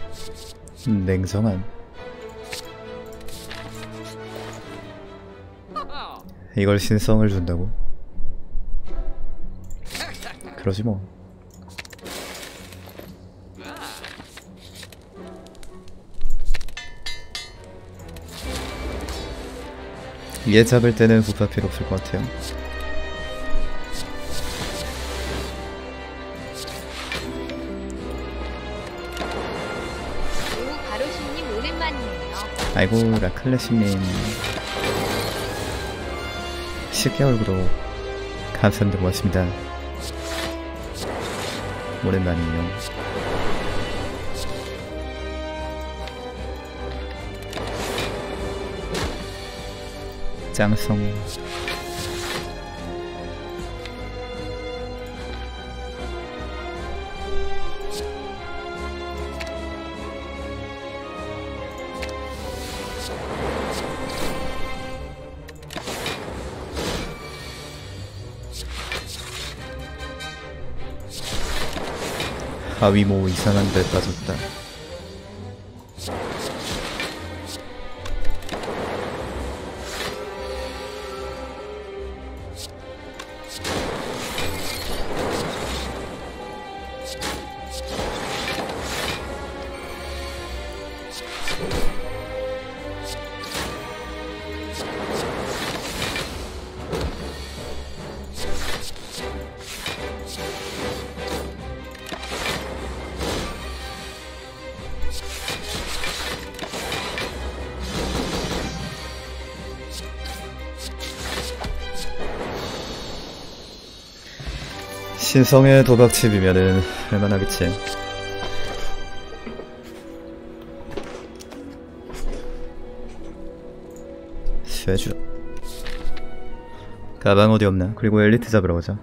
냉정한. 이걸 신성을 준다고? 그러지 뭐. 얘 잡을 때는 부파 필요 없을 것 같아요. 오, 가로신님 오랜만이에요. 아이고 라클래시님 10개월 구독 감사합니다. 고맙습니다. 오랜만이에요. 짱성. 하위모 이상한 데 빠졌다. 신성의 도박칩이면은 할만하겠지. 쇠주. 가방 어디 없나? 그리고 엘리트 잡으러 가자.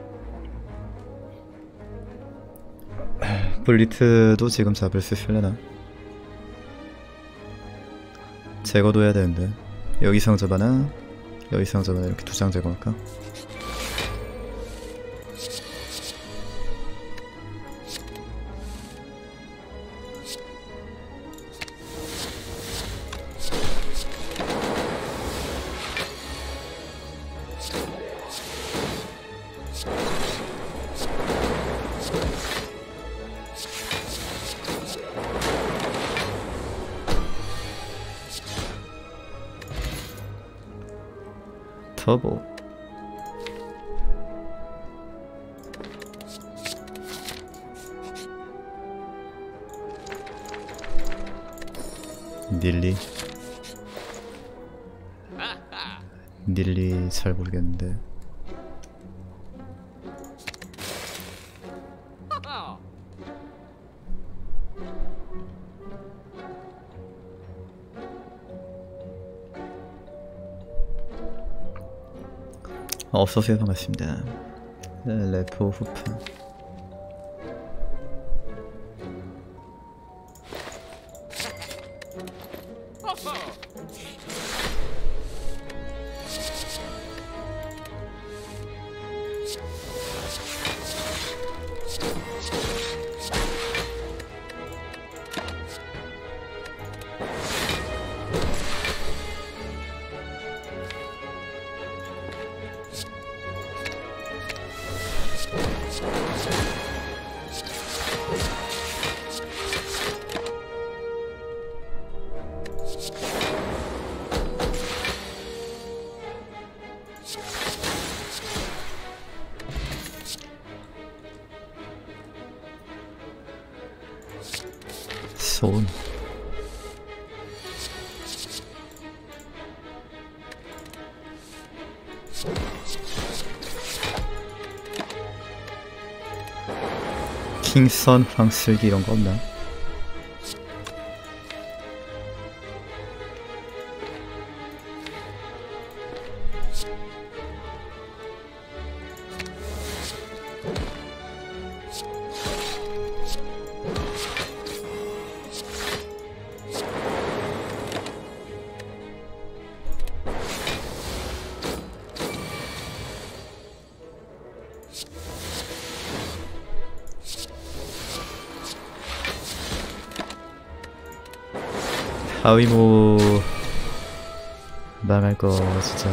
블리트도 지금 잡을 수 있으려나? 제거도 해야 되는데. 여기 상점 하나, 여기 상점 하나 이렇게 2장 제거할까? 터보. 닐리 잘 모르겠는데. 어서오세요. 반갑습니다. 레포 후프. 손. 킹선 황슬기 이런 거 없나? 하위모 망할거 진짜.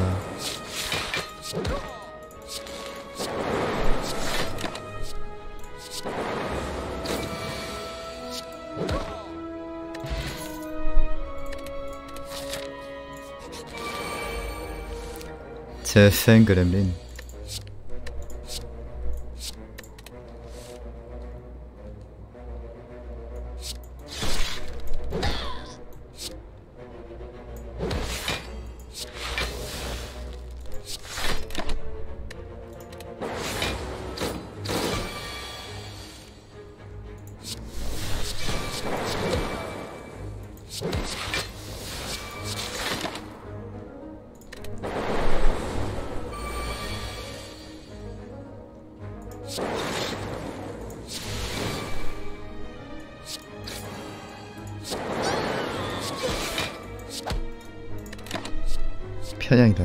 재생 그렘린. 편향이다.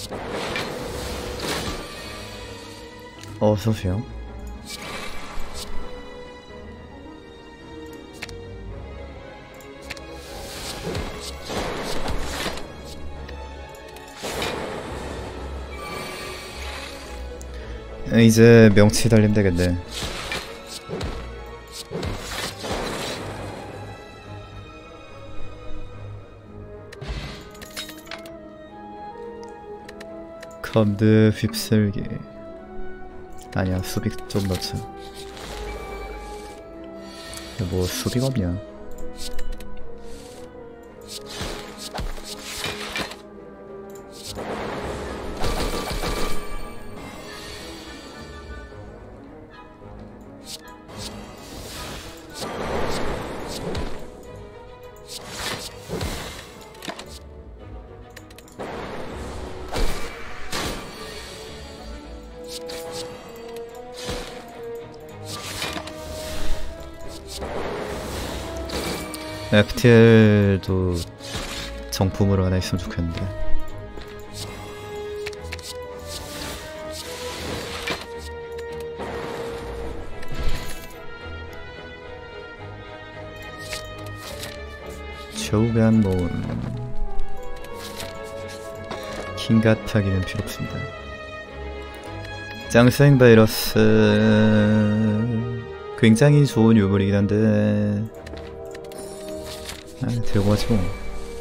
어서오세요. 이제 명치 달리면 되겠네. 컴드 휩쓸기. 아니야, 수비 좀 넣자. 뭐 수비가 없냐. FTL도 정품으로 하나 있으면 좋겠는데. 조간 모은 킹가타기는 필요 없습니다. 짱생 바이러스 굉장히 좋은 유물이긴 한데 들고 가지 뭐.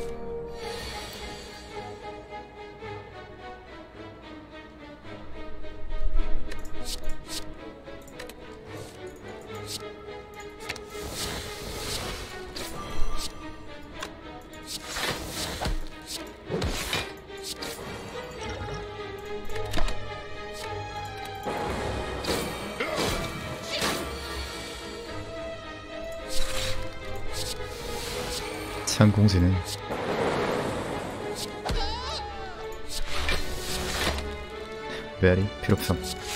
창공지는 메아리 필요없어.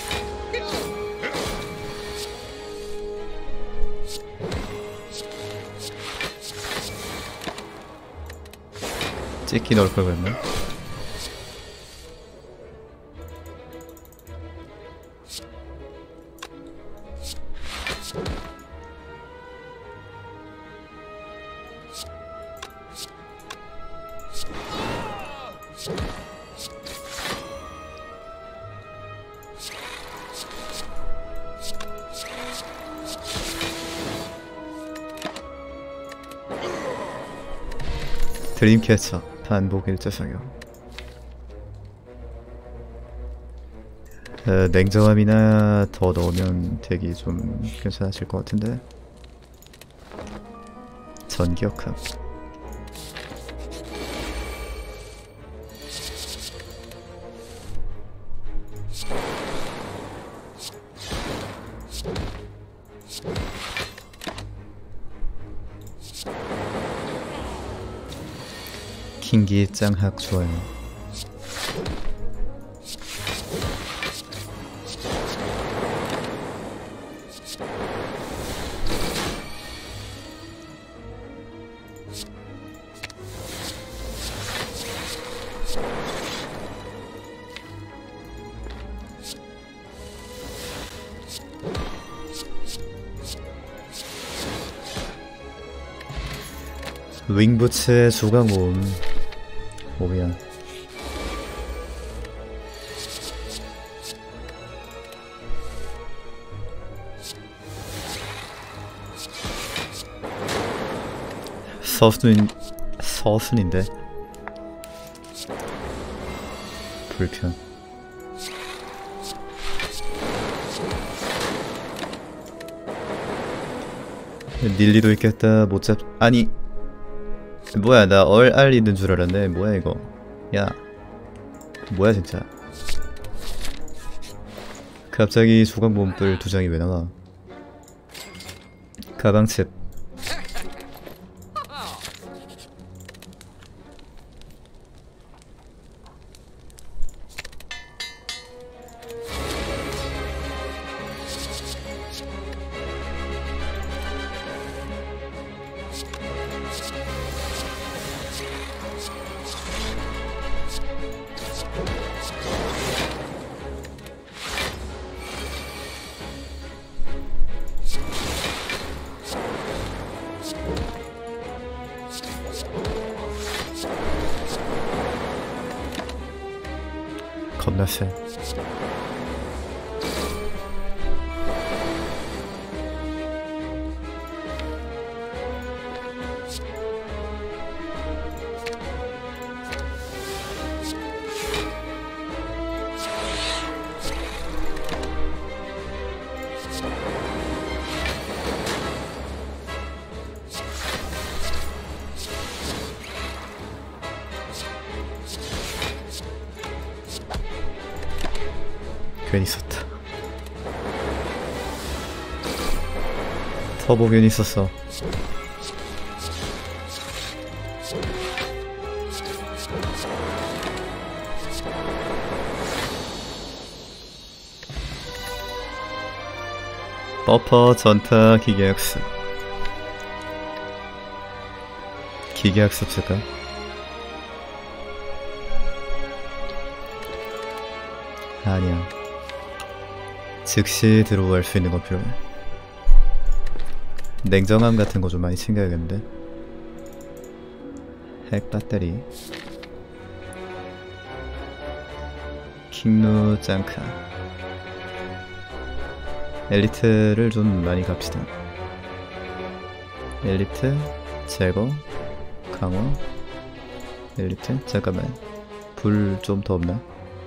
찍기 넣을 걸 그랬나? 드림캐쳐 반복 일자 사격. 냉정함이나 더 넣으면 덱이 좀 괜찮아질 것 같은데. 전기역학. 킹기 짱학 좋아요. 윙부츠의 조각모음. 뭐야. 서순인데 불편. 닐리도 있겠다. 못잡. 아니 뭐야, 나 얼알 있는 줄 알았네. 뭐야 이거. 야 뭐야 진짜. 갑자기 조각 몸뿔 2장이 왜 나와. 가방칩. 겁나 세. 괜히 썼다. 터보 괜히 썼어. 버퍼 전타 기계학습. 기계학습 쓸까? 아니야. 즉시 들어갈 수 있는 거 필요해. 냉정함 같은 거 좀 많이 챙겨야겠는데. 핵 배터리. 킹루 짱카. 엘리트를 좀 많이 갑시다. 엘리트 제거 강화. 엘리트 잠깐만. 불 좀 더 없나?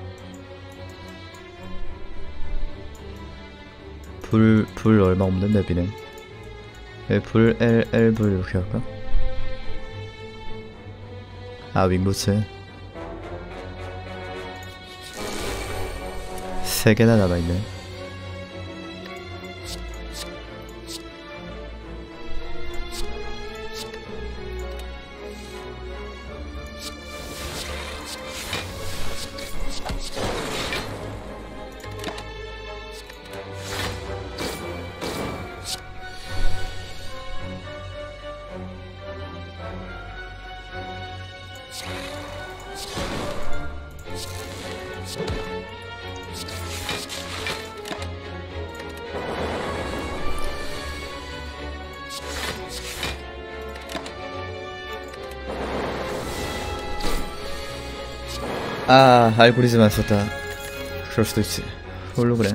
불 얼마 없는 맵이네. 불 불 이렇게 할까? 아 윙부츠 3개나 남아있네. 아 알고리즘 안 썼다. 그럴 수도 있지. 홀로그램.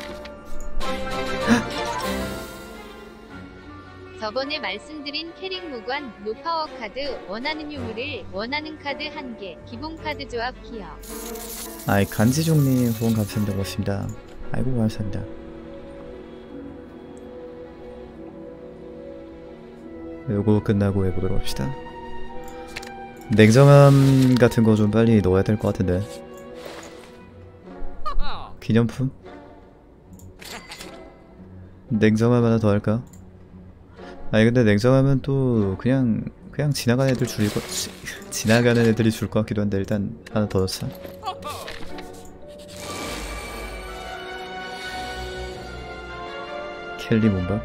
저번에 말씀드린 캐릭 무관 노파워 카드 원하는 유물을 원하는 카드 1개 기본 카드 조합 기억. 아이 간지종님 후원 감사합니다. 고맙습니다. 아이고 감사합니다. 요거 끝나고 해보도록 합시다. 냉정함 같은 거 좀 빨리 넣어야 될 것 같은데. 기념품? 냉정함 하나 더 할까? 아니 근데 냉정함은 또 그냥 지나가는 애들 줄이고 지나가는 애들이 줄 것 같기도 한데 일단 하나 더 넣자. 켈리 뭔가?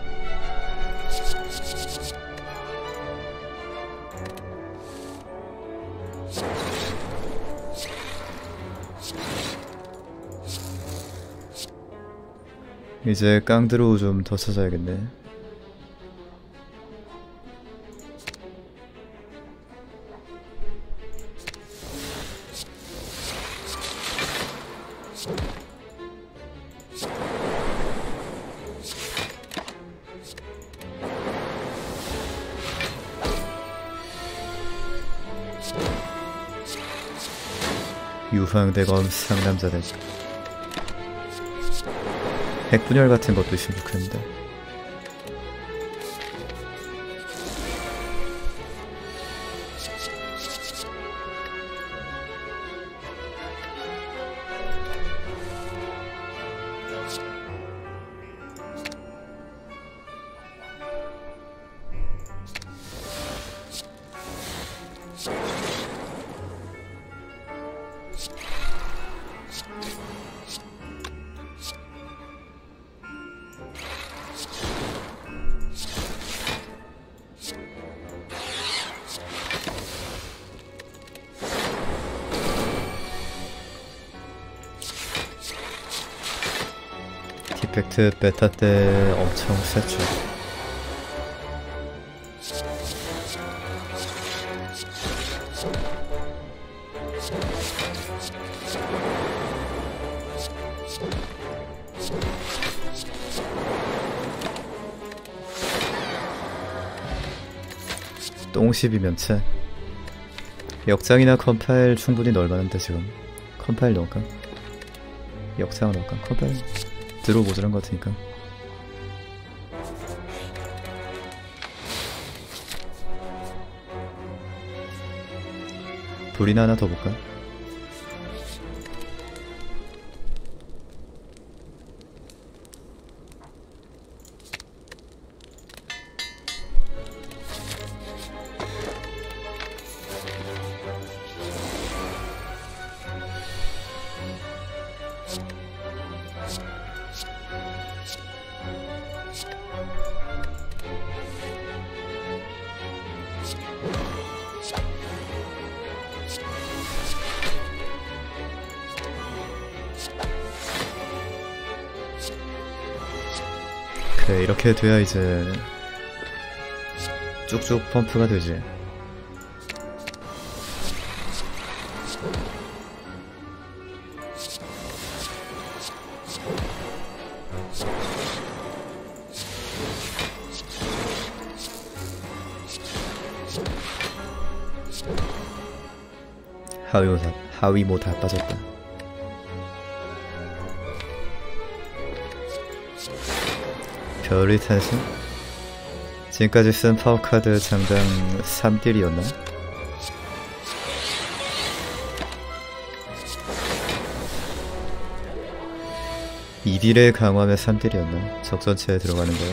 이제 깡드로우 좀 더 찾아야겠네. 유황대검 상남자들. 핵분열 같은 것도 있으면 좋겠는데. 디펙트 베타 때 엄청 셌죠. 똥10이면 채. 역장이나 컴파일 충분히 넣을만한데 지금. 컴파일 넣을까? 역장을 넣을까? 컴파일 드로우 모자란 것 같으니까. 불이나 하나 더 볼까? 그래, 이렇게 돼야 이제 쭉쭉 펌프가 되지. 하위모 다 빠졌다. 별의 탄생? 지금까지 쓴 파워카드 장당 3딜이었나? 이딜에 강화하면 3딜이었나? 적전체에 들어가는 거야?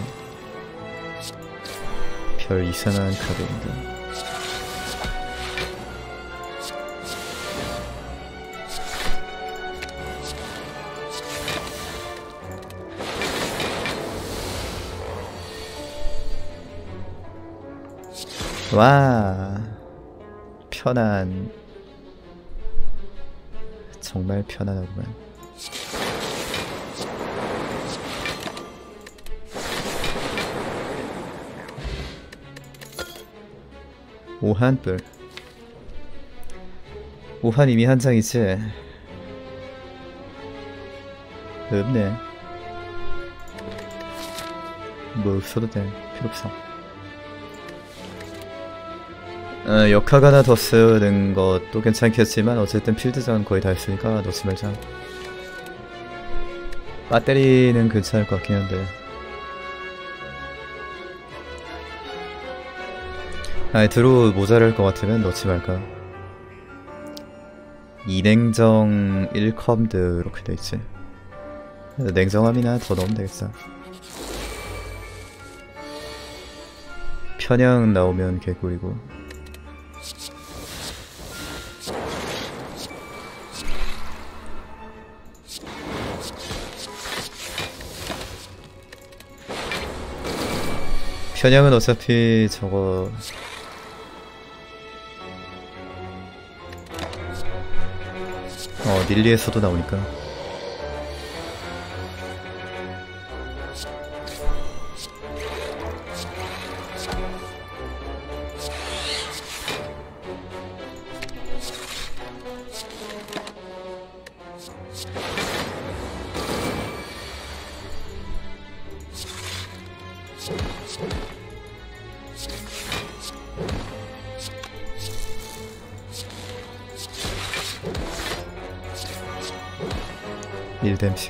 별 이상한 카드인데. 와, 편안. 정말 편안하구만. 오한뿔. 오한 이미 한 장이지. 없네. 뭐 없어도 돼. 필요 없어. 역학 하나 더 쓰는 것도 괜찮겠지만 어쨌든 필드전 거의 다 했으니까 넣지 말자. 배터리는 괜찮을 것 같긴 한데. 아니 드로우 모자랄 것 같으면 넣지 말까. 2냉정 1컴드 이렇게 돼있지. 냉정함이나 더 넣으면 되겠어. 편향 나오면 개꿀이고. 편향은 어차피 저거 닐리에서도 나오니까. 1댐씩.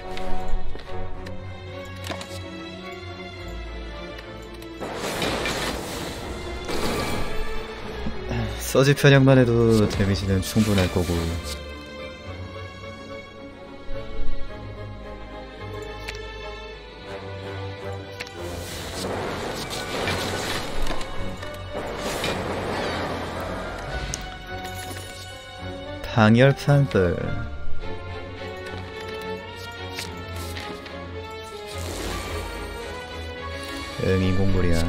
서지 편향만 해도 데미지는 충분할 거고. 방열 판들. 응, 인공물이야.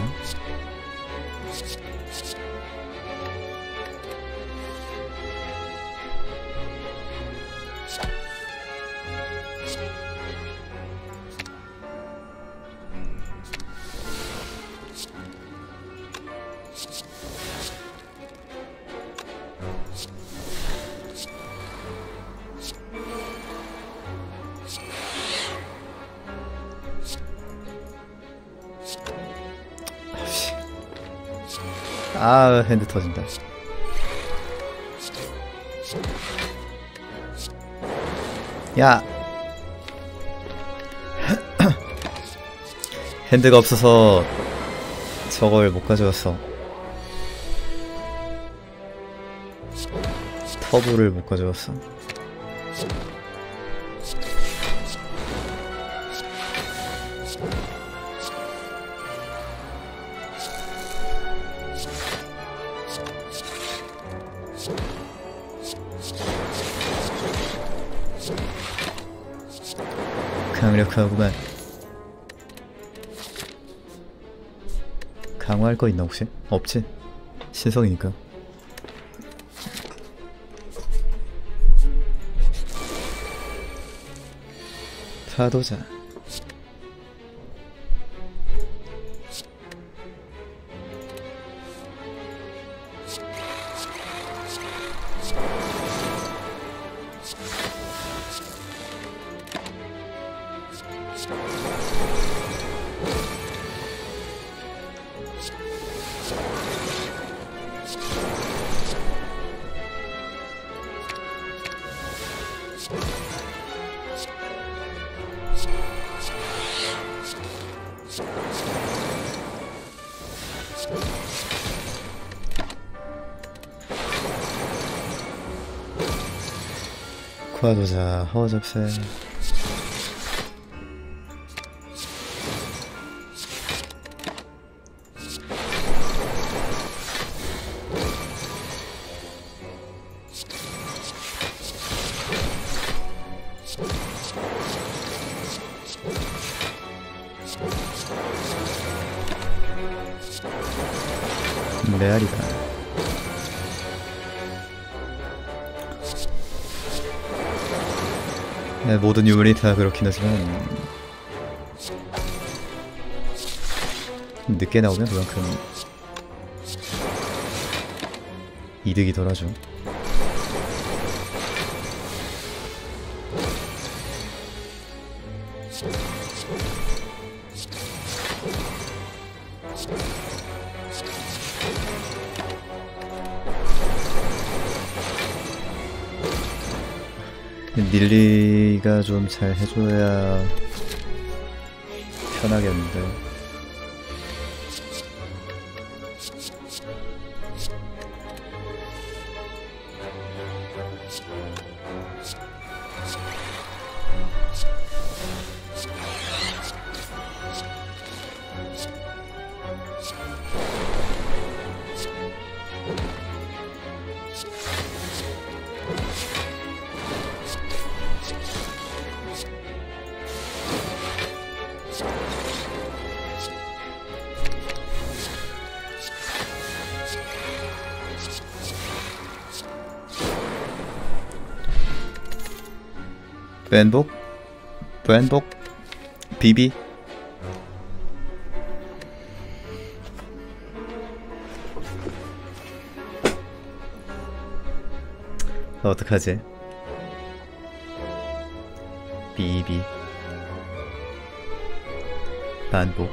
아, 핸드 터진다. 야! 핸드가 없어서 저걸 못 가져왔어. 터브를 못 가져왔어. 강력하구만. 강화할 거 있나 혹시? 없지? 신성이니까. 파도자. 과도자, 허접세. 레알이다. 네, 모든 유물이 다 그렇긴 하지만 늦게 나오면 그만큼 이득이 덜하죠. 닐리가 좀 잘 해줘야 편하겠는데. 왼복? 왼복? 비비? 어떡하지? 비비 반복.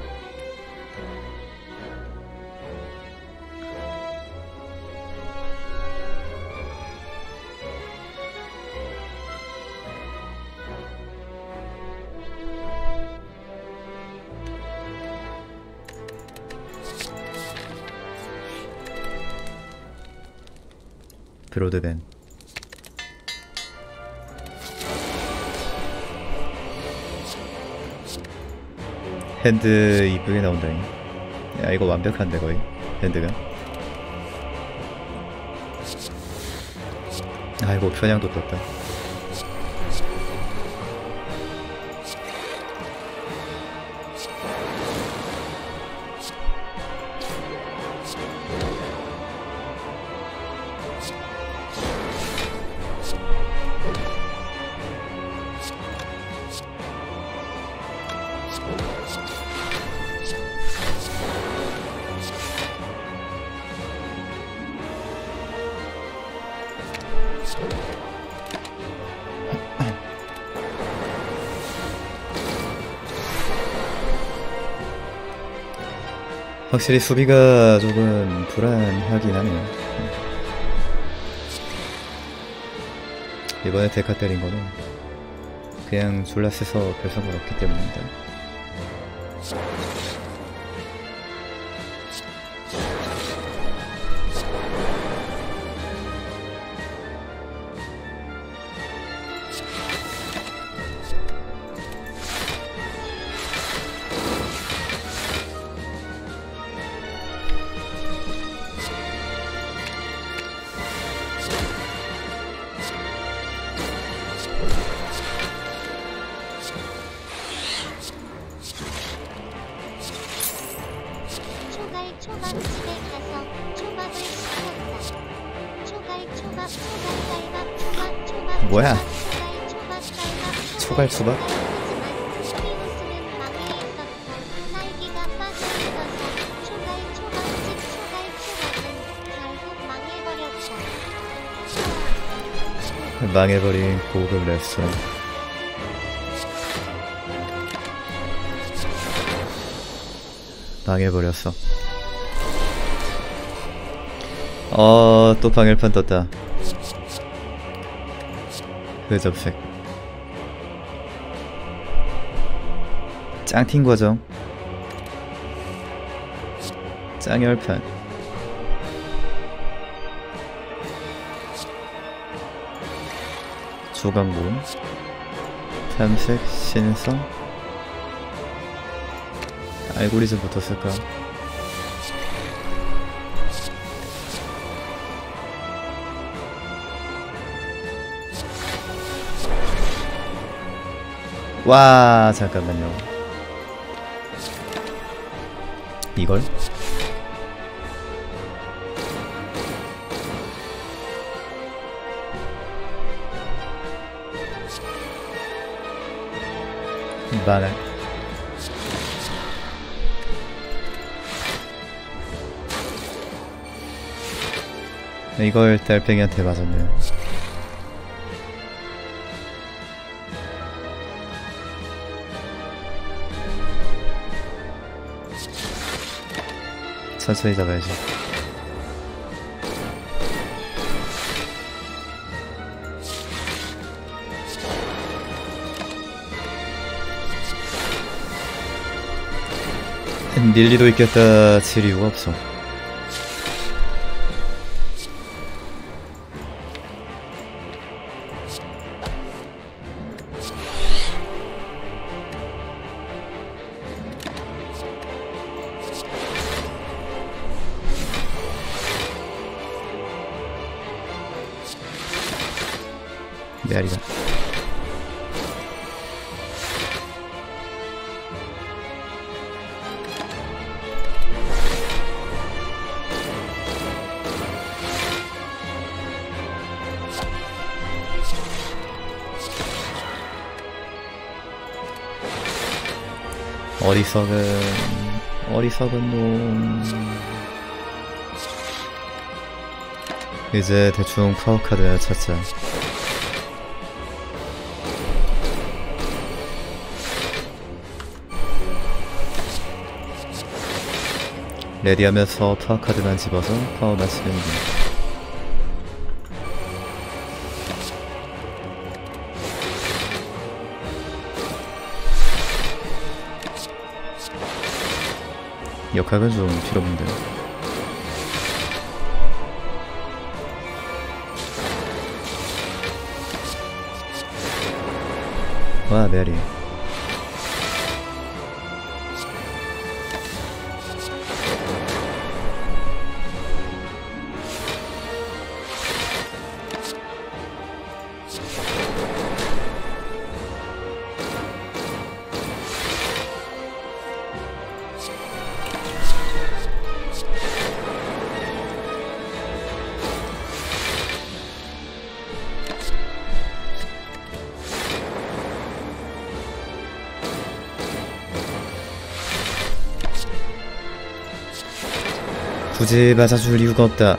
브로드밴. 핸드 이쁘게 나온다잉. 야 이거 완벽한데 거의 핸드가. 아이고 편향도 떴다. 확실히 수비가 조금 불안하긴 하네요. 이번에 데카 때린 거는 그냥 졸라 세서 별 상관 없기 때문입니다. 초밥집에 가서 초밥을 시켰다. 초밥 뭐야? 초갈 초밥? 스피누스는 망해 있었고 날개가 빠져 있어서 초밥은 결국 망해버렸다. 망해버린 고급 레스토랑. 망해버렸어. 또 방열판 떴다. 흑접색. 짱팅 과정. 짱열판. 조각문. 탐색, 신성. 알고리즘 붙었을까? 와 잠깐만요. 이걸? 망할. 이걸 달팽이한테 맞았네요. 천천히 잡아야지. 닐리도 있겠다 칠 이유가 없어. 메아리다. 어리석은 놈. 이제 대충 파워카드 찾자. 레디하면서 파워카드만 집어서 파워만 쓰면 돼. 역학은 좀 필요 없는데. 와 메리. 굳이 맞아줄 이유가 없다.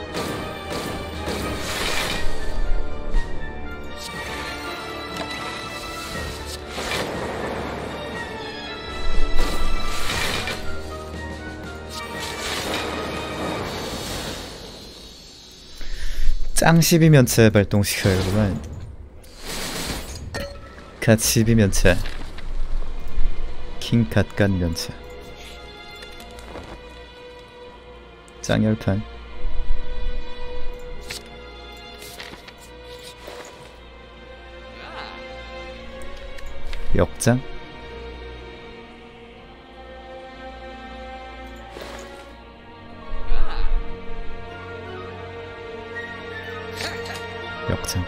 짱12 면체 발동시켜야겠구만. 갓12 면체, 킹 갓갓 면체, 짱열판. 역장? 역장.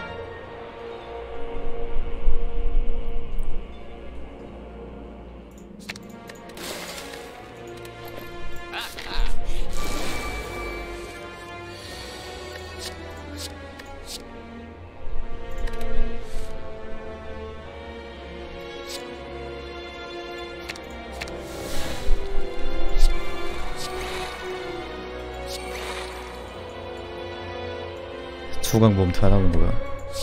주광범 다 나온 거야.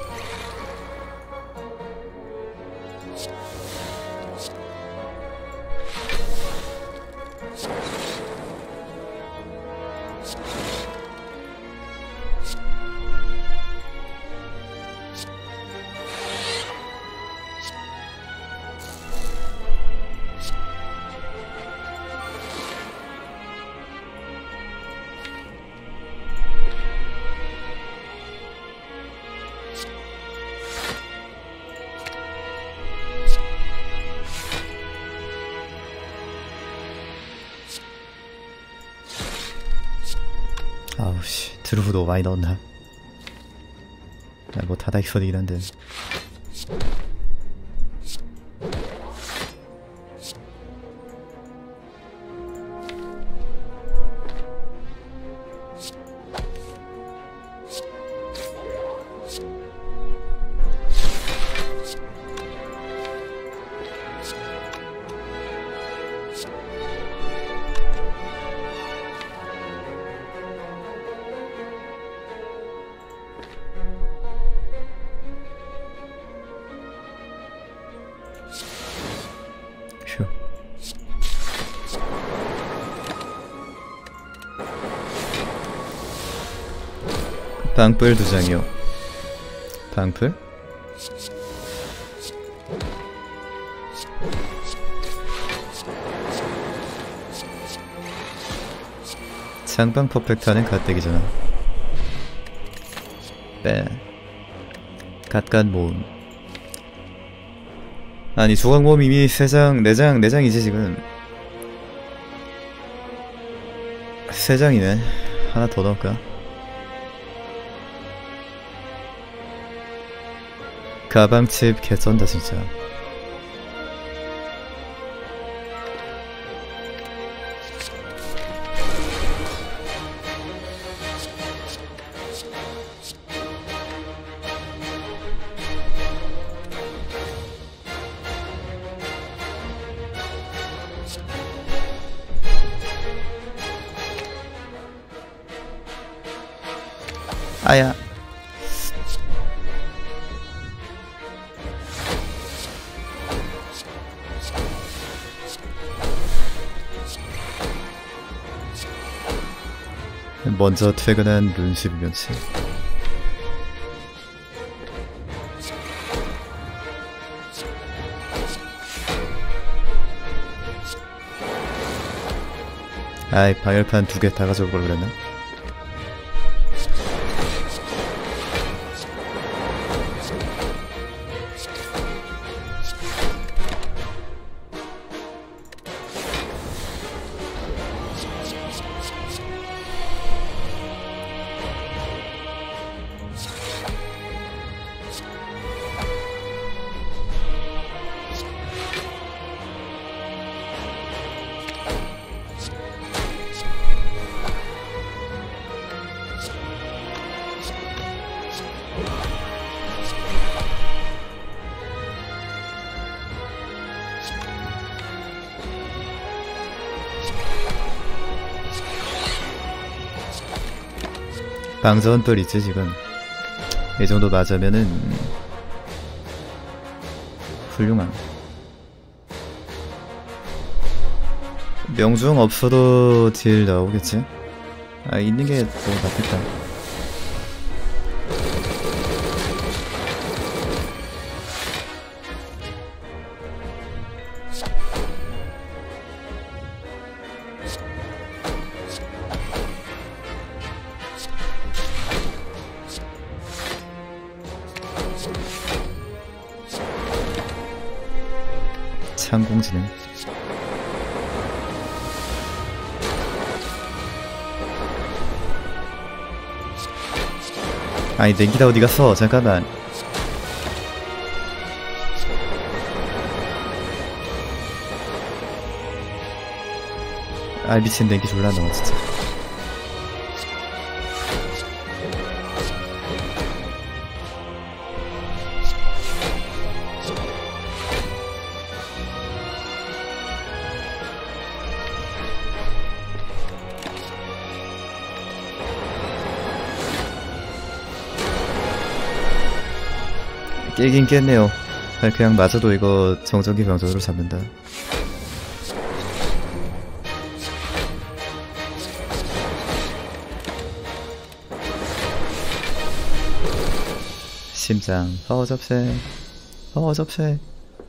아우씨, 드루프도 많이 넣었나? 뭐 다다익선이긴 한데. 휴. 방풀 2장이요. 방풀? 장방 퍼펙트하는 갓대기잖아. 빼. 갓갓 모음. 아니 조각 모음 이미 3장, 4장, 4장이지 지금. 3장이네. 하나 더 넣을까? 가방칩 개쩐다 진짜. 아야. 먼저 퇴근한 룬십이면치. 아이 방열판 2개 다 가져올 걸 그랬나? 방전돌 있지 지금. 이 정도 맞으면은 훌륭한. 명중 없어도 딜 나오겠지? 아, 있는 게 더 낫겠다. 창공지능. 아니 냉기다 어디 갔어? 잠깐만. 아 미친 냉기 졸라 나와 진짜. 깨긴 깼네요. 그냥 맞아도 이거 정전기 병전으로 잡는다. 심장 허접색 허접색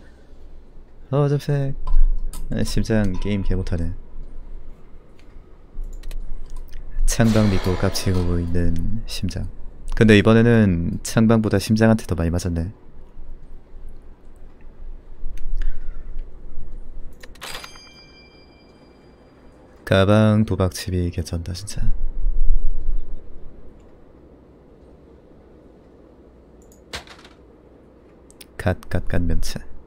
허접색. 심장 게임 개 못하네. 창방 믿고 깝치고 있는 심장. 근데 이번에는 창방보다 심장한테 더 많이 맞았네. 가방 도박칩이 개쩐다 진짜. 갓 면체.